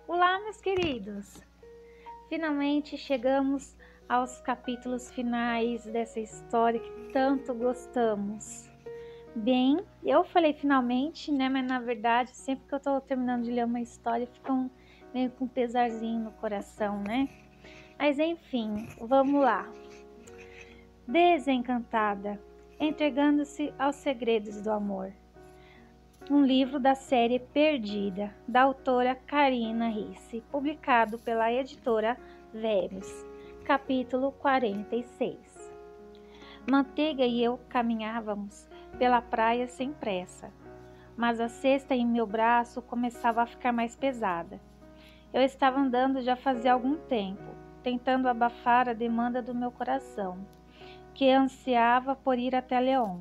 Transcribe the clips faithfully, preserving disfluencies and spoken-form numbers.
Olá, meus queridos! Finalmente chegamos aos capítulos finais dessa história que tanto gostamos. Bem, eu falei finalmente, né? Mas na verdade, sempre que eu tô terminando de ler uma história, fica um, meio com um pesarzinho no coração, né? Mas enfim, vamos lá. Desencantada, entregando-se aos segredos do amor. Um livro da série Perdida, da autora Karina Risse, publicado pela editora Verus, capítulo quarenta e seis. Manteiga e eu caminhávamos pela praia sem pressa, mas a cesta em meu braço começava a ficar mais pesada. Eu estava andando já fazia algum tempo, tentando abafar a demanda do meu coração, que ansiava por ir até León.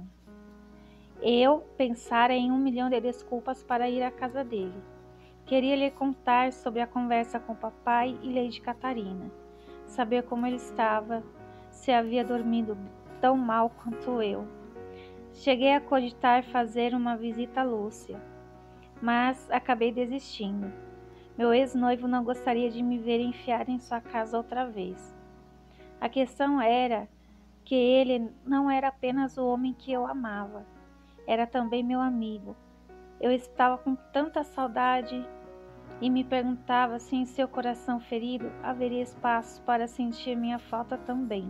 Eu pensara em um milhão de desculpas para ir à casa dele. Queria lhe contar sobre a conversa com papai e Lady Catarina, saber como ele estava, se havia dormido tão mal quanto eu. Cheguei a cogitar fazer uma visita a Lúcia, mas acabei desistindo. Meu ex-noivo não gostaria de me ver enfiar em sua casa outra vez. A questão era que ele não era apenas o homem que eu amava, era também meu amigo. Eu estava com tanta saudade e me perguntava se em seu coração ferido haveria espaço para sentir minha falta também.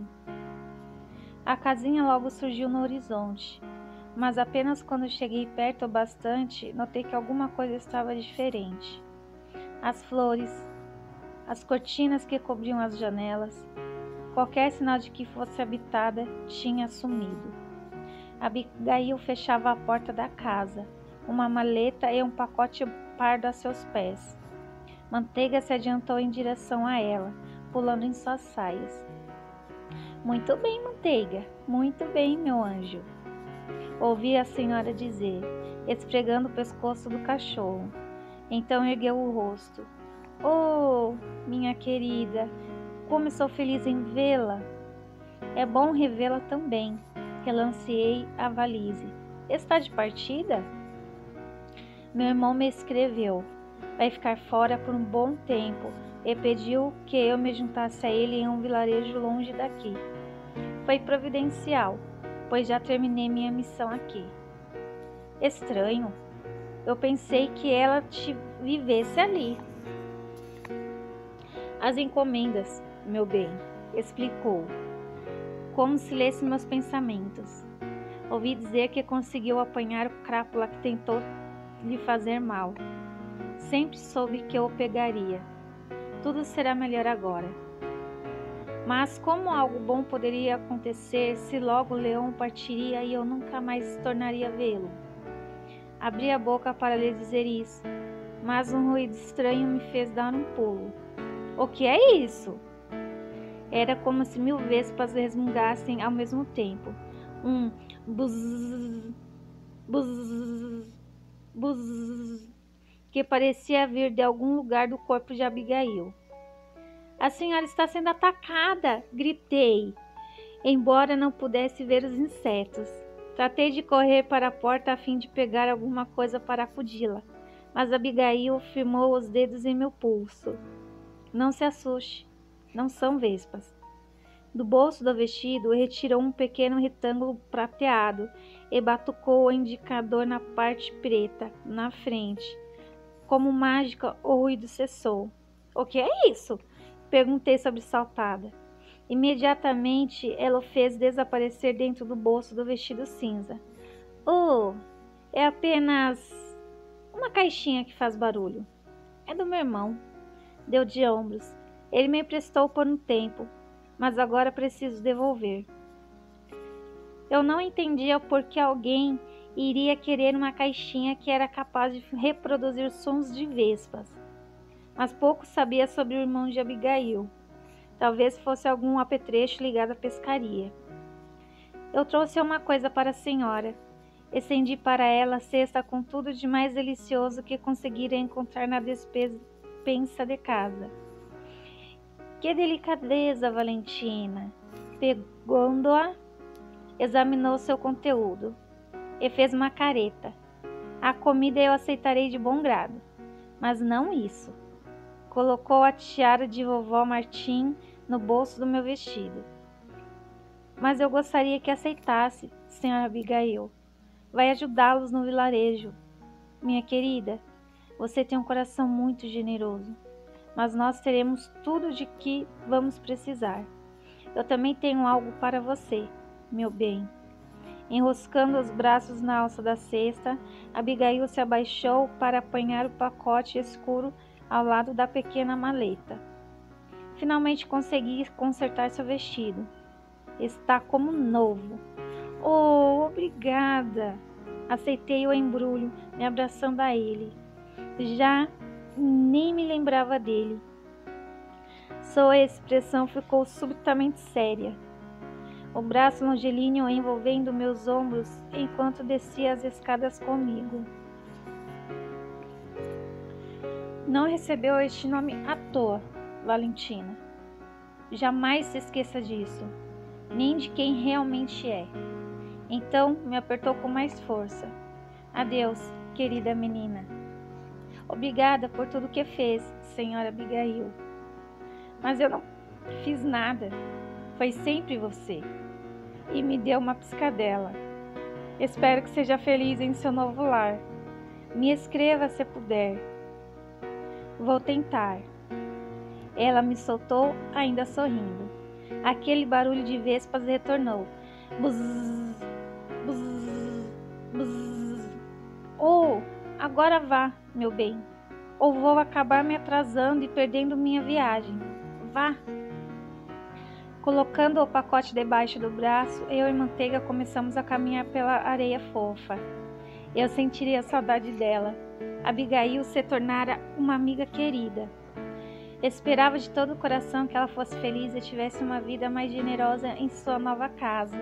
A casinha logo surgiu no horizonte, mas apenas quando cheguei perto o bastante, notei que alguma coisa estava diferente. As flores, as cortinas que cobriam as janelas, qualquer sinal de que fosse habitada tinha sumido. Abigail fechava a porta da casa, uma maleta e um pacote pardo a seus pés. Manteiga se adiantou em direção a ela, pulando em suas saias. Muito bem, Manteiga, muito bem, meu anjo, ouvi a senhora dizer, esfregando o pescoço do cachorro. Então ergueu o rosto. Oh, minha querida, como estou feliz em vê-la. É bom revê-la também. Relanceei a valise. Está de partida? Meu irmão me escreveu. Vai ficar fora por um bom tempo e pediu que eu me juntasse a ele em um vilarejo longe daqui. Foi providencial, pois já terminei minha missão aqui. Estranho. Eu pensei que ela te vivesse ali. As encomendas, meu bem, explicou, como se lesse meus pensamentos. Ouvi dizer que conseguiu apanhar o crápula que tentou lhe fazer mal. Sempre soube que eu o pegaria. Tudo será melhor agora. Mas como algo bom poderia acontecer se logo León partiria e eu nunca mais tornaria a vê-lo? Abri a boca para lhe dizer isso, mas um ruído estranho me fez dar um pulo. O que é isso? Era como se mil vespas resmungassem ao mesmo tempo. Um buzz, buzz, buzz, que parecia vir de algum lugar do corpo de Abigail. A senhora está sendo atacada, gritei, embora não pudesse ver os insetos. Tratei de correr para a porta a fim de pegar alguma coisa para acudi-la, mas Abigail firmou os dedos em meu pulso. Não se assuste, não são vespas. Do bolso do vestido, retirou um pequeno retângulo prateado e batucou o indicador na parte preta, na frente. Como mágica, o ruído cessou. O que é isso? Perguntei sobressaltada. Imediatamente, ela o fez desaparecer dentro do bolso do vestido cinza. Oh, é apenas uma caixinha que faz barulho. É do meu irmão. Deu de ombros. Ele me emprestou por um tempo, mas agora preciso devolver. Eu não entendia por que alguém iria querer uma caixinha que era capaz de reproduzir sons de vespas, mas pouco sabia sobre o irmão de Abigail. Talvez fosse algum apetrecho ligado à pescaria. Eu trouxe uma coisa para a senhora. Estendi para ela a cesta com tudo de mais delicioso que conseguira encontrar na despensa de casa. Que delicadeza, Valentina! Pegando-a, examinou seu conteúdo e fez uma careta. A comida eu aceitarei de bom grado, mas não isso. colocou a tiara de vovó Martim no bolso do meu vestido. Mas eu gostaria que aceitasse, senhora Abigail. Vai ajudá-los no vilarejo. Minha querida, você tem um coração muito generoso, mas nós teremos tudo de que vamos precisar. Eu também tenho algo para você, meu bem. Enroscando os braços na alça da cesta, Abigail se abaixou para apanhar o pacote escuro ao lado da pequena maleta. Finalmente consegui consertar seu vestido. Está como novo. Oh, obrigada! Aceitei o embrulho, me abraçando a ele. Já nem me lembrava dele. Sua expressão ficou subitamente séria. O braço longilíneo envolvendo meus ombros enquanto descia as escadas comigo. Não recebeu este nome à toa, Valentina. Jamais se esqueça disso, nem de quem realmente é. Então me apertou com mais força. Adeus, querida menina. Obrigada por tudo que fez, senhora Abigail. Mas eu não fiz nada. Foi sempre você. E me deu uma piscadela. Espero que seja feliz em seu novo lar. Me escreva se puder. Vou tentar. Ela me soltou, ainda sorrindo. Aquele barulho de vespas retornou. Buzz, buzz, buzz. Oh, agora vá, meu bem. Ou vou acabar me atrasando e perdendo minha viagem. Vá. Colocando o pacote debaixo do braço, eu e Manteiga começamos a caminhar pela areia fofa. Eu sentiria saudade dela. Abigail se tornara uma amiga querida. Esperava de todo o coração que ela fosse feliz e tivesse uma vida mais generosa em sua nova casa.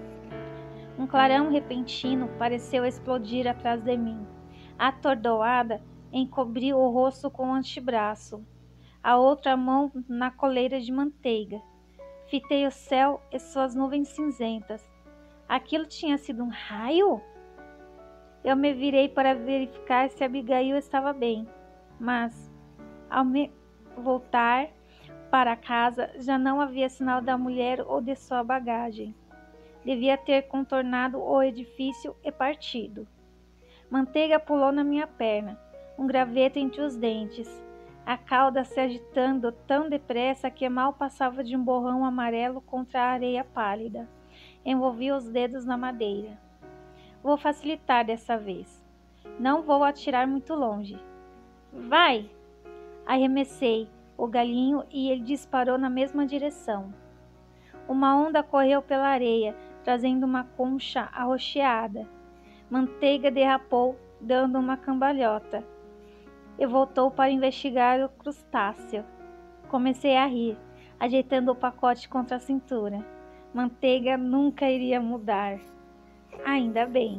Um clarão repentino pareceu explodir atrás de mim. Atordoada, encobri o rosto com o antebraço, a outra mão na coleira de Manteiga. Fitei o céu e suas nuvens cinzentas. Aquilo tinha sido um raio? Eu me virei para verificar se Abigail estava bem, mas, ao me voltar para casa, já não havia sinal da mulher ou de sua bagagem. Devia ter contornado o edifício e partido. Manteiga pulou na minha perna, um graveto entre os dentes, a cauda se agitando tão depressa que mal passava de um borrão amarelo contra a areia pálida. Envolvi os dedos na madeira. Vou facilitar dessa vez. Não vou atirar muito longe. Vai! Arremessei o galinho e ele disparou na mesma direção. Uma onda correu pela areia, trazendo uma concha arroxeada. Manteiga derrapou, dando uma cambalhota, e voltou para investigar o crustáceo. Comecei a rir, ajeitando o pacote contra a cintura. Manteiga nunca iria mudar. Ainda bem.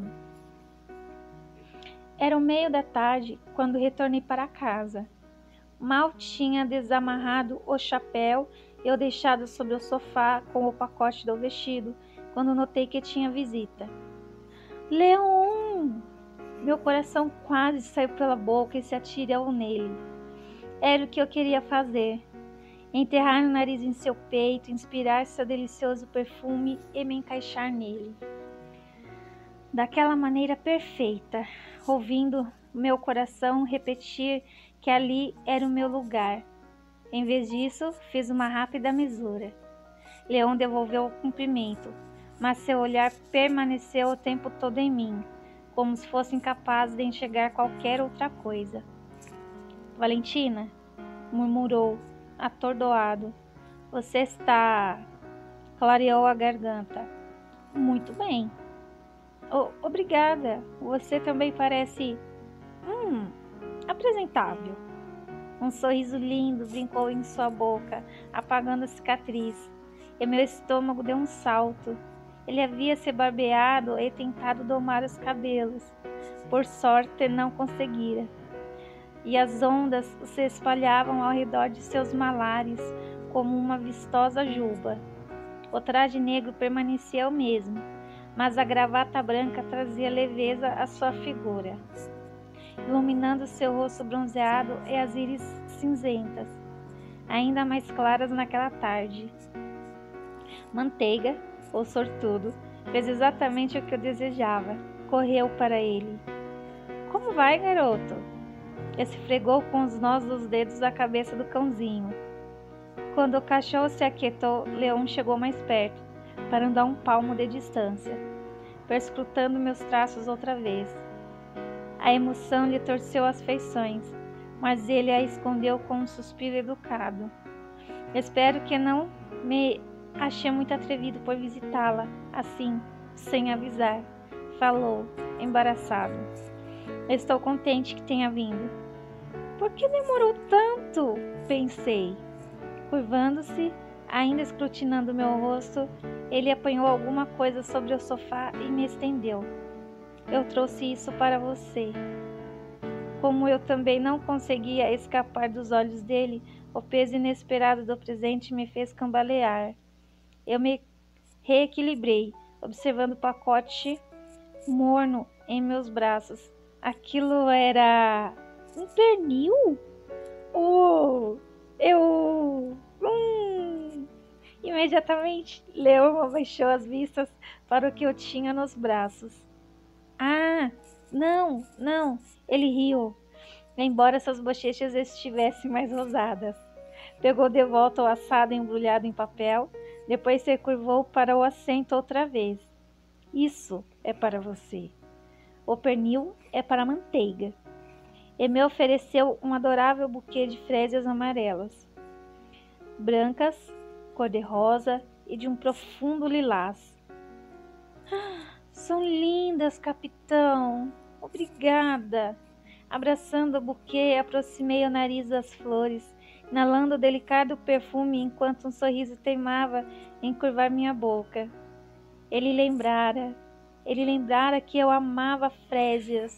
Era o meio da tarde quando retornei para casa. Mal tinha desamarrado o chapéu e o deixado sobre o sofá com o pacote do vestido, quando notei que tinha visita. Leon! Meu coração quase saiu pela boca e se atirou nele. Era o que eu queria fazer. Enterrar o nariz em seu peito, inspirar seu delicioso perfume e me encaixar nele. Daquela maneira perfeita, ouvindo meu coração repetir que ali era o meu lugar. Em vez disso, fiz uma rápida mesura. Leon devolveu o cumprimento, mas seu olhar permaneceu o tempo todo em mim, como se fosse incapaz de enxergar qualquer outra coisa. Valentina, murmurou, atordoado. Você está... Clareou a garganta. Muito bem. Oh, obrigada. Você também parece... Hum, apresentável. Um sorriso lindo brincou em sua boca, apagando a cicatriz. E meu estômago deu um salto. Ele havia se barbeado e tentado domar os cabelos. Por sorte, não conseguira. E as ondas se espalhavam ao redor de seus malares como uma vistosa juba. O traje negro permanecia o mesmo, mas a gravata branca trazia leveza à sua figura, iluminando seu rosto bronzeado e as íris cinzentas, ainda mais claras naquela tarde. Manteiga, o sortudo, fez exatamente o que eu desejava. Correu para ele. Como vai, garoto? Esfregou com os nós dos dedos a cabeça do cãozinho. Quando o cachorro se aquietou, Leão chegou mais perto, parando a um palmo de distância, perscrutando meus traços outra vez. A emoção lhe torceu as feições, mas ele a escondeu com um suspiro educado. Espero que não me achei muito atrevido por visitá-la, assim, sem avisar, falou, embaraçado. Estou contente que tenha vindo. Por que demorou tanto? Pensei. Curvando-se, ainda escrutinando meu rosto, ele apanhou alguma coisa sobre o sofá e me estendeu. Eu trouxe isso para você. Como eu também não conseguia escapar dos olhos dele, o peso inesperado do presente me fez cambalear. Eu me reequilibrei, observando o pacote morno em meus braços. Aquilo era um pernil? Oh, eu... Hum. Imediatamente, Leão abaixou as vistas para o que eu tinha nos braços. Ah, não, não, ele riu, embora suas bochechas estivessem mais rosadas. Pegou de volta o assado embrulhado em papel, depois se curvou para o assento outra vez. Isso é para você. O pernil é para a manteiga. E me ofereceu um adorável buquê de frésias amarelas, brancas, cor-de-rosa e de um profundo lilás. Ah, são lindas, capitão. Obrigada. Abraçando o buquê, aproximei o nariz das flores, inalando o delicado perfume enquanto um sorriso teimava em curvar minha boca. Ele lembrara, ele lembrara que eu amava frésias.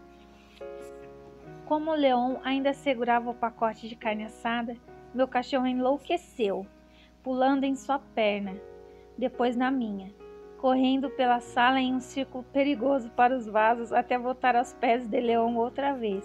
Como o Leão ainda segurava o pacote de carne assada, meu cachorro enlouqueceu, pulando em sua perna, depois na minha, correndo pela sala em um círculo perigoso para os vasos até voltar aos pés de Leão outra vez.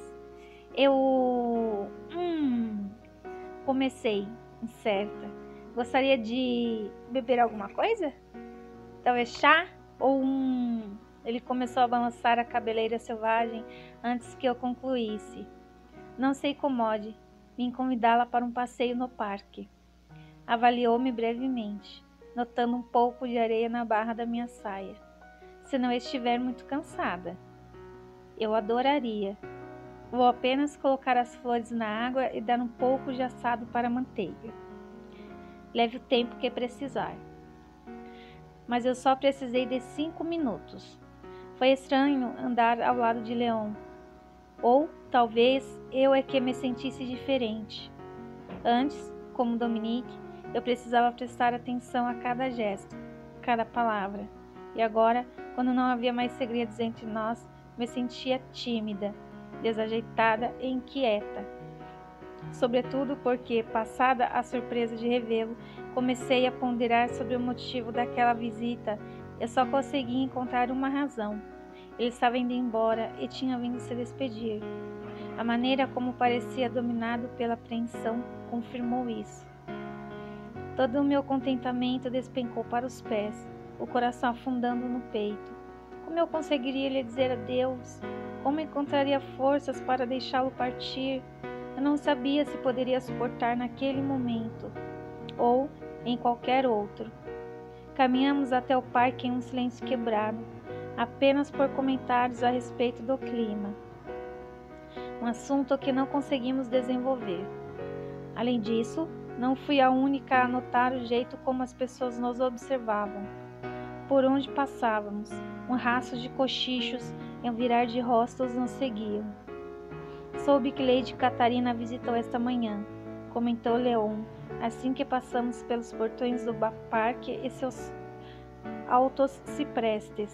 Eu... Hum... Comecei, incerta. Gostaria de beber alguma coisa? Talvez chá ou um... Ele começou a balançar a cabeleira selvagem antes que eu concluísse. Não se incomode, vim convidá-la para um passeio no parque. Avaliou-me brevemente, notando um pouco de areia na barra da minha saia. Se não estiver muito cansada. Eu adoraria. Vou apenas colocar as flores na água e dar um pouco de assado para a manteiga. Leve o tempo que precisar. Mas eu só precisei de cinco minutos. Foi estranho andar ao lado de Leão. Ou, talvez, eu é que me sentisse diferente. Antes, como Dominique, eu precisava prestar atenção a cada gesto, cada palavra. E agora, quando não havia mais segredos entre nós, me sentia tímida, desajeitada e inquieta. Sobretudo porque, passada a surpresa de revê-lo, comecei a ponderar sobre o motivo daquela visita. Eu só consegui encontrar uma razão. Ele estava indo embora e tinha vindo se despedir. A maneira como parecia dominado pela apreensão confirmou isso. Todo o meu contentamento despencou para os pés, o coração afundando no peito. Como eu conseguiria lhe dizer adeus? Como encontraria forças para deixá-lo partir? Eu não sabia se poderia suportar naquele momento, ou em qualquer outro. Caminhamos até o parque em um silêncio quebrado, apenas por comentários a respeito do clima. Um assunto que não conseguimos desenvolver. Além disso, não fui a única a notar o jeito como as pessoas nos observavam. Por onde passávamos, um rastro de cochichos e um virar de rostos nos seguiam. Soube que Lady Catarina visitou esta manhã, comentou Leon, assim que passamos pelos portões do parque e seus altos ciprestes.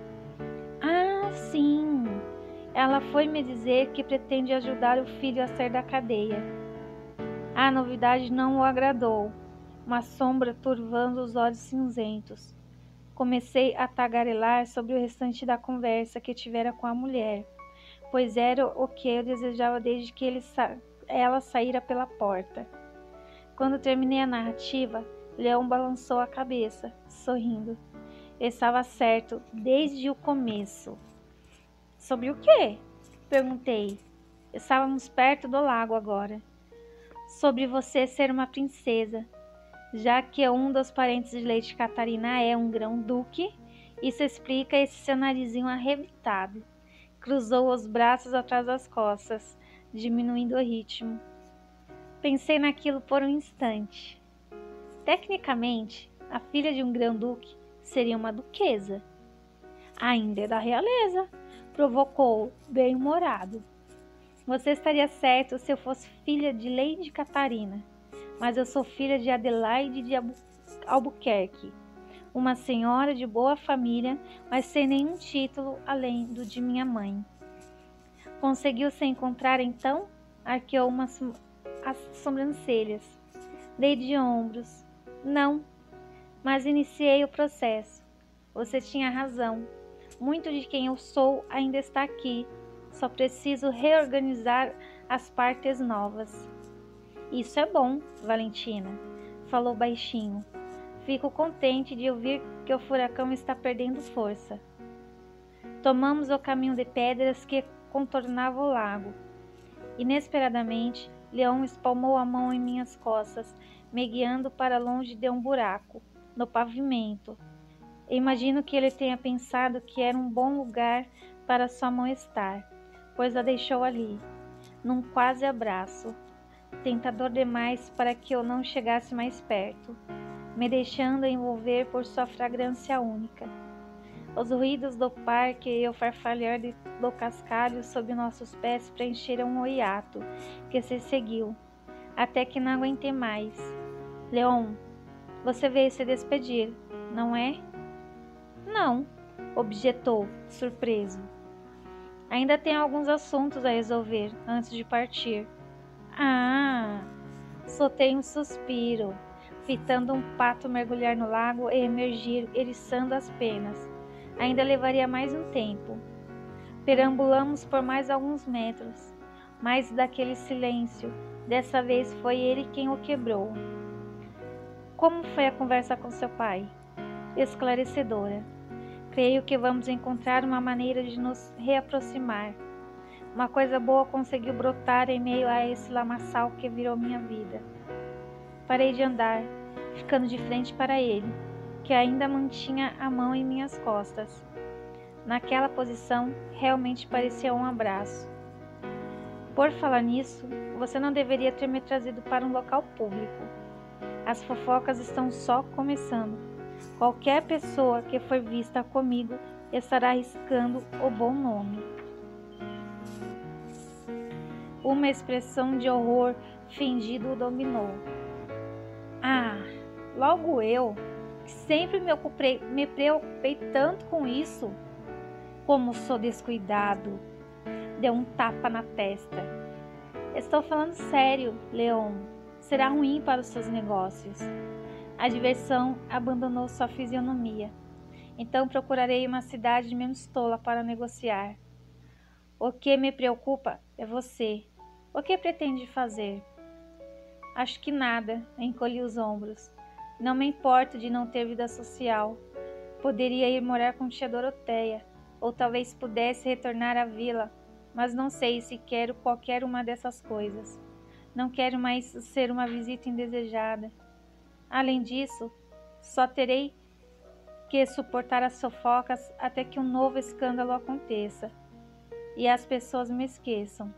Ah, sim! Ela foi me dizer que pretende ajudar o filho a sair da cadeia. A novidade não o agradou, uma sombra turvando os olhos cinzentos. Comecei a tagarelar sobre o restante da conversa que tivera com a mulher, pois era o que eu desejava desde que ele ela saíra pela porta. Quando terminei a narrativa, Leão balançou a cabeça, sorrindo. Estava certo desde o começo. Sobre o quê? Perguntei. Estávamos perto do lago agora. Sobre você ser uma princesa. Já que um dos parentes de Lady Catarina é um grão-duque, isso explica esse seu narizinho arrebitado. Cruzou os braços atrás das costas, diminuindo o ritmo. Pensei naquilo por um instante. Tecnicamente, a filha de um grão-duque seria uma duquesa. Ainda é da realeza, provocou bem-humorado. Você estaria certo se eu fosse filha de Lady Catarina, mas eu sou filha de Adelaide de Albu- Albuquerque, uma senhora de boa família, mas sem nenhum título além do de minha mãe. Conseguiu se encontrar então? Arqueou umas, as sobrancelhas. Dei de ombros. Não, mas iniciei o processo. Você tinha razão. Muito de quem eu sou ainda está aqui. Só preciso reorganizar as partes novas. Isso é bom, Valentina, falou baixinho. Fico contente de ouvir que o furacão está perdendo força. Tomamos o caminho de pedras que contornava o lago. Inesperadamente, Leão espalmou a mão em minhas costas, me guiando para longe de um buraco, no pavimento. Imagino que ele tenha pensado que era um bom lugar para sua mão estar, pois a deixou ali, num quase abraço, tentador demais para que eu não chegasse mais perto, me deixando envolver por sua fragrância única. Os ruídos do parque e o farfalhar de, do cascalho sob nossos pés preencheram o hiato que se seguiu, até que não aguentei mais. Leon, você veio se despedir, não é? Não, objetou, surpreso. Ainda tenho alguns assuntos a resolver antes de partir. Ah, soltei um suspiro, fitando um pato mergulhar no lago e emergir, eriçando as penas. Ainda levaria mais um tempo. Perambulamos por mais alguns metros, mas daquele silêncio, dessa vez foi ele quem o quebrou. Como foi a conversa com seu pai? Esclarecedora. Creio que vamos encontrar uma maneira de nos reaproximar. Uma coisa boa conseguiu brotar em meio a esse lamaçal que virou minha vida. Parei de andar, ficando de frente para ele, que ainda mantinha a mão em minhas costas. Naquela posição, realmente parecia um abraço. Por falar nisso, você não deveria ter me trazido para um local público. As fofocas estão só começando. Qualquer pessoa que for vista comigo estará arriscando o bom nome. Uma expressão de horror fingido o dominou. Ah, logo eu, que sempre me, ocupei, me preocupei tanto com isso. Como sou descuidado. Deu um tapa na testa. Estou falando sério, Leon. Será ruim para os seus negócios. A diversão abandonou sua fisionomia. Então procurarei uma cidade menos tola para negociar. O que me preocupa é você. O que pretende fazer? Acho que nada, encolhi os ombros. Não me importo de não ter vida social. Poderia ir morar com tia Doroteia, ou talvez pudesse retornar à vila, mas não sei se quero qualquer uma dessas coisas. Não quero mais ser uma visita indesejada. Além disso, só terei que suportar as fofocas até que um novo escândalo aconteça e as pessoas me esqueçam.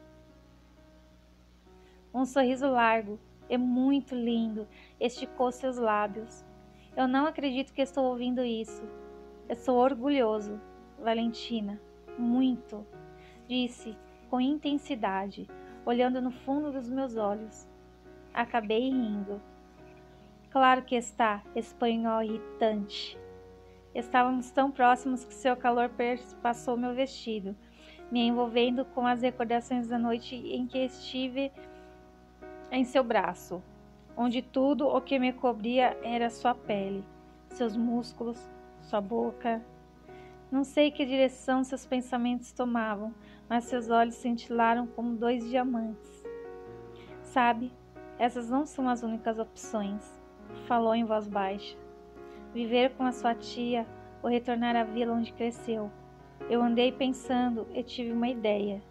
Um sorriso largo e muito lindo esticou seus lábios. Eu não acredito que estou ouvindo isso. Eu sou orgulhoso, Valentina, muito, disse com intensidade, olhando no fundo dos meus olhos. Acabei rindo. Claro que está, espanhol irritante. Estávamos tão próximos que seu calor perpassou meu vestido, me envolvendo com as recordações da noite em que estive em seu braço, onde tudo o que me cobria era sua pele, seus músculos, sua boca. Não sei que direção seus pensamentos tomavam, mas seus olhos cintilaram como dois diamantes. Sabe, essas não são as únicas opções, falou em voz baixa. Viver com a sua tia ou retornar à vila onde cresceu. Eu andei pensando e tive uma ideia.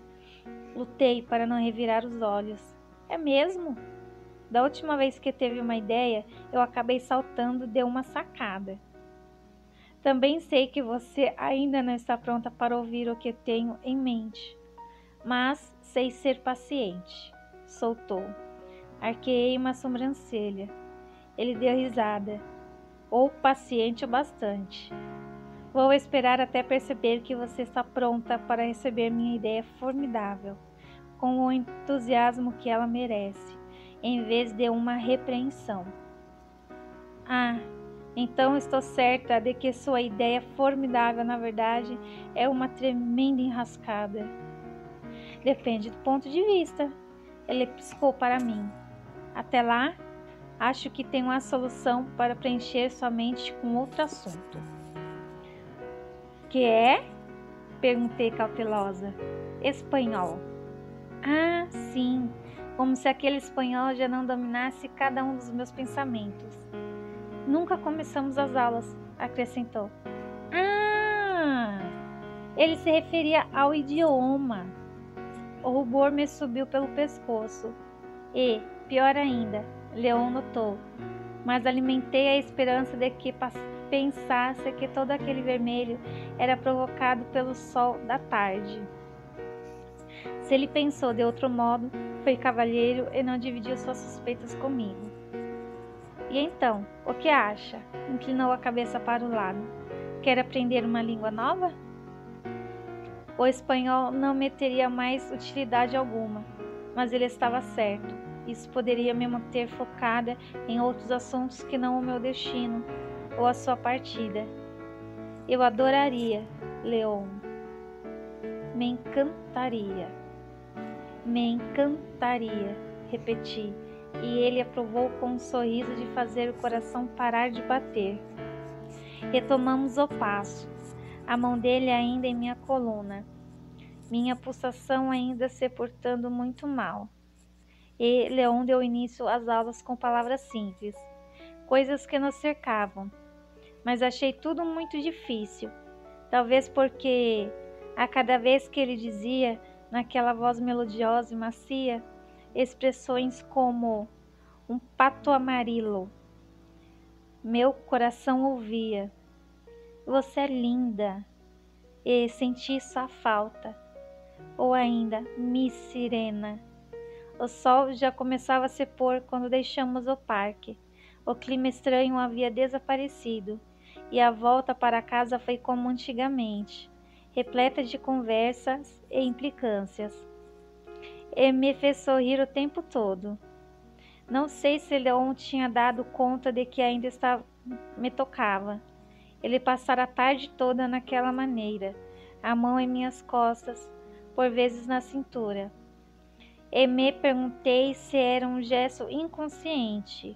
Lutei para não revirar os olhos. É mesmo? Da última vez que teve uma ideia, eu acabei saltando e dei uma sacada. Também sei que você ainda não está pronta para ouvir o que tenho em mente, mas sei ser paciente. Soltou. Arqueei uma sobrancelha. Ele deu risada. Ou paciente o bastante. Vou esperar até perceber que você está pronta para receber minha ideia formidável, com o entusiasmo que ela merece, em vez de uma repreensão. Ah, então estou certa de que sua ideia formidável, na verdade, é uma tremenda enrascada. Depende do ponto de vista. Ele piscou para mim. Até lá, acho que tenho a solução para preencher sua mente com outro assunto. Que é? Perguntei cautelosa. Espanhol. Ah, sim. Como se aquele espanhol já não dominasse cada um dos meus pensamentos. Nunca começamos as aulas, acrescentou. Ah! Ele se referia ao idioma. O rubor me subiu pelo pescoço. E, pior ainda, Leon notou, mas alimentei a esperança de que pensasse que todo aquele vermelho era provocado pelo sol da tarde. Se ele pensou de outro modo, foi cavalheiro e não dividiu suas suspeitas comigo. E então, o que acha? Inclinou a cabeça para o lado. Quer aprender uma língua nova? O espanhol não me teria mais utilidade alguma, mas ele estava certo. Isso poderia me manter focada em outros assuntos que não o meu destino ou a sua partida. Eu adoraria, Leon. Me encantaria. Me encantaria, repeti, e ele aprovou com um sorriso de fazer o coração parar de bater. Retomamos o passo, a mão dele ainda em minha coluna, minha pulsação ainda se portando muito mal. E Leon deu início às aulas com palavras simples, coisas que nos cercavam, mas achei tudo muito difícil, talvez porque, a cada vez que ele dizia, naquela voz melodiosa e macia, expressões como um pato amarelo, meu coração ouvia. Você é linda, e senti sua falta. Ou ainda, Miss Sirena. O sol já começava a se pôr quando deixamos o parque. O clima estranho havia desaparecido, e a volta para casa foi como antigamente, repleta de conversas e implicâncias. E me fez sorrir o tempo todo. Não sei se Leon tinha dado conta de que ainda estava, me tocava. Ele passara a tarde toda naquela maneira, a mão em minhas costas, por vezes na cintura. E me perguntei se era um gesto inconsciente,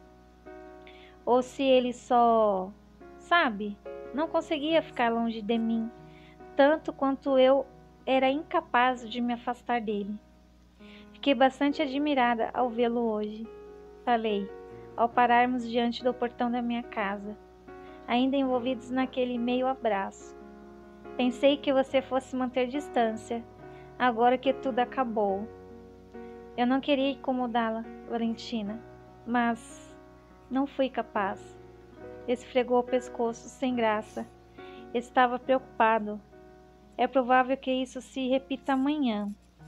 ou se ele só, sabe, não conseguia ficar longe de mim, tanto quanto eu era incapaz de me afastar dele. Fiquei bastante admirada ao vê-lo hoje, falei, ao pararmos diante do portão da minha casa, ainda envolvidos naquele meio abraço. Pensei que você fosse manter distância, agora que tudo acabou. Eu não queria incomodá-la, Valentina, mas não fui capaz. Esfregou o pescoço sem graça. Estava preocupado. É provável que isso se repita amanhã.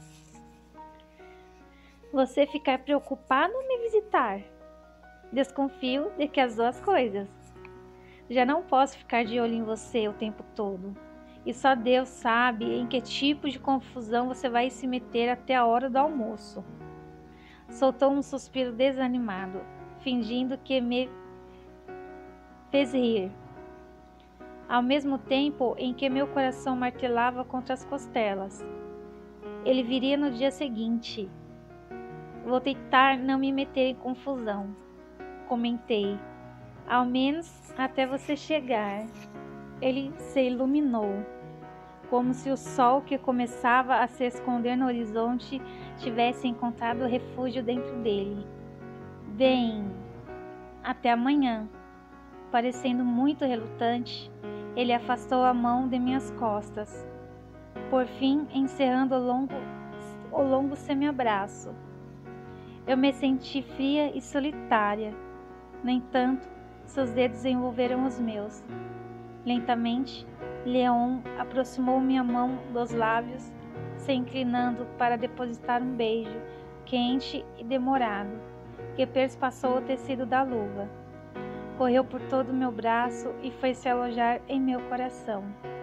Você ficar preocupado ou me visitar? Desconfio de que as duas coisas. Já não posso ficar de olho em você o tempo todo. E só Deus sabe em que tipo de confusão você vai se meter até a hora do almoço. Soltou um suspiro desanimado, fingindo que me fez rir, ao mesmo tempo em que meu coração martelava contra as costelas. Ele viria no dia seguinte. Vou tentar não me meter em confusão, comentei, ao menos até você chegar. Ele se iluminou. como se o sol que começava a se esconder no horizonte tivesse encontrado refúgio dentro dele. Bem, até amanhã. Parecendo muito relutante, ele afastou a mão de minhas costas, por fim encerrando o longo, o longo semi-abraço. Eu me senti fria e solitária. No entanto, seus dedos envolveram os meus. Lentamente, Leon aproximou minha mão dos lábios, se inclinando para depositar um beijo quente e demorado, que perspassou o tecido da luva. Correu por todo o meu braço e foi se alojar em meu coração.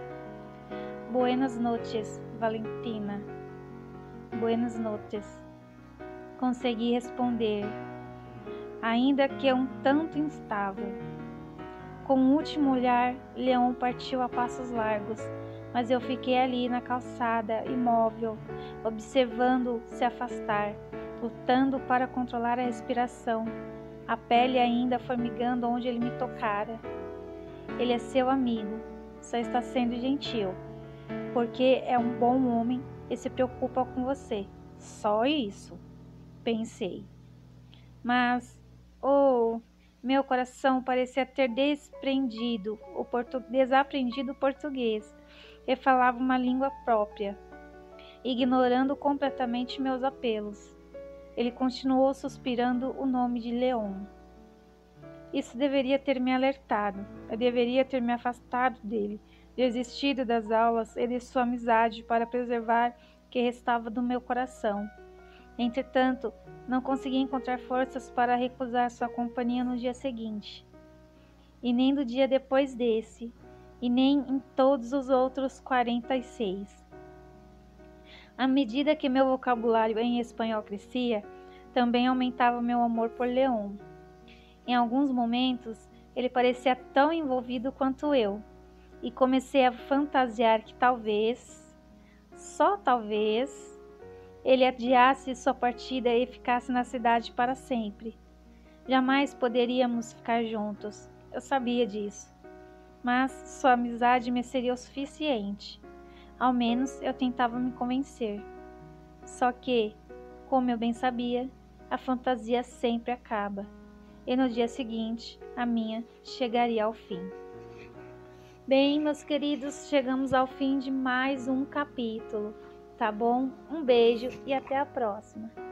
Buenas noches, Valentina. Buenas noches. Consegui responder, ainda que um tanto instável. Com um último olhar, Leon partiu a passos largos, mas eu fiquei ali na calçada, imóvel, observando-o se afastar, lutando para controlar a respiração, a pele ainda formigando onde ele me tocara. Ele é seu amigo, só está sendo gentil, porque é um bom homem e se preocupa com você. Só isso, pensei. Mas, oh, meu coração parecia ter desprendido o portu... desaprendido o português e falava uma língua própria, ignorando completamente meus apelos. Ele continuou suspirando o nome de Leon. Isso deveria ter me alertado. Eu deveria ter me afastado dele, desistido das aulas e de sua amizade para preservar o que restava do meu coração. Entretanto, não consegui encontrar forças para recusar sua companhia no dia seguinte, e nem do dia depois desse, e nem em todos os outros quarenta e seis. À medida que meu vocabulário em espanhol crescia, também aumentava meu amor por Leon. Em alguns momentos, ele parecia tão envolvido quanto eu, e comecei a fantasiar que talvez, só talvez, ele adiasse sua partida e ficasse na cidade para sempre. Jamais poderíamos ficar juntos, eu sabia disso, mas sua amizade me seria o suficiente. Ao menos eu tentava me convencer. Só que, como eu bem sabia, a fantasia sempre acaba, e no dia seguinte a minha chegaria ao fim. Bem, meus queridos, chegamos ao fim de mais um capítulo, tá bom? Um beijo e até a próxima.